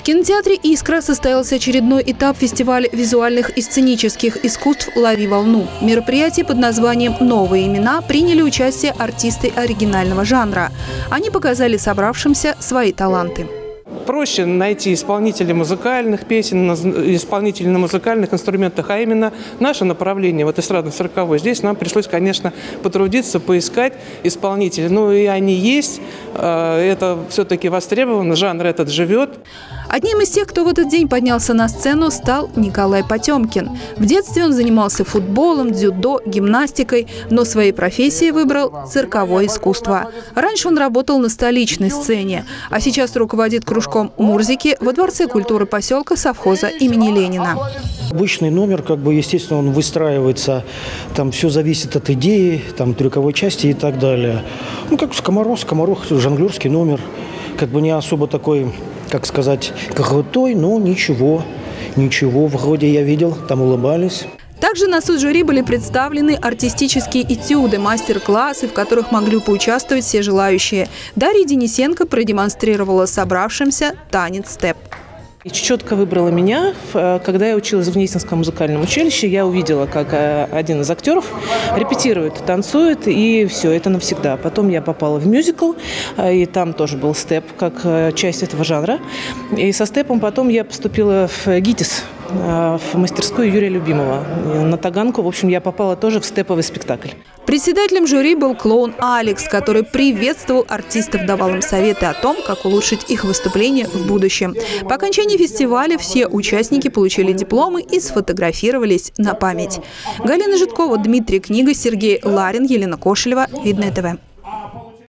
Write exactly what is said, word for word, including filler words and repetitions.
В кинотеатре «Искра» состоялся очередной этап фестиваля визуальных и сценических искусств «Лови волну». В мероприятии под названием «Новые имена» приняли участие артисты оригинального жанра. Они показали собравшимся свои таланты. Проще найти исполнителей музыкальных песен, исполнителей на музыкальных инструментах, а именно наше направление, вот эстрадно-цирковое. Здесь нам пришлось, конечно, потрудиться, поискать исполнителей. Ну и они есть, это все-таки востребовано, жанр этот живет. Одним из тех, кто в этот день поднялся на сцену, стал Николай Потемкин. В детстве он занимался футболом, дзюдо, гимнастикой, но своей профессией выбрал цирковое искусство. Раньше он работал на столичной сцене, а сейчас руководит кружком Мурзики во Дворце культуры поселка совхоза имени Ленина. Обычный номер, как бы, естественно, он выстраивается, там все зависит от идеи, там, трюковой части и так далее. Ну, как скоморох, скоморох, жонглерский номер, как бы не особо такой, как сказать, крутой, но ничего, ничего, вроде я видел, там улыбались. Также на суд жюри были представлены артистические этюды, мастер-классы, в которых могли поучаствовать все желающие. Дарья Денисенко продемонстрировала собравшимся танец степ. Четко выбрала меня. Когда я училась в Гнесинском музыкальном училище, я увидела, как один из актеров репетирует, танцует, и все, это навсегда. Потом я попала в мюзикл, и там тоже был степ, как часть этого жанра. И со степом потом я поступила в ГИТИС, в мастерскую Юрия Любимова. На Таганку, в общем, я попала тоже в степовый спектакль. Председателем жюри был клоун Алекс, который приветствовал артистов, давал им советы о том, как улучшить их выступление в будущем. По окончании фестиваля все участники получили дипломы и сфотографировались на память. Галина Житкова, Дмитрий Книга, Сергей Ларин, Елена Кошелева. Видное ТВ.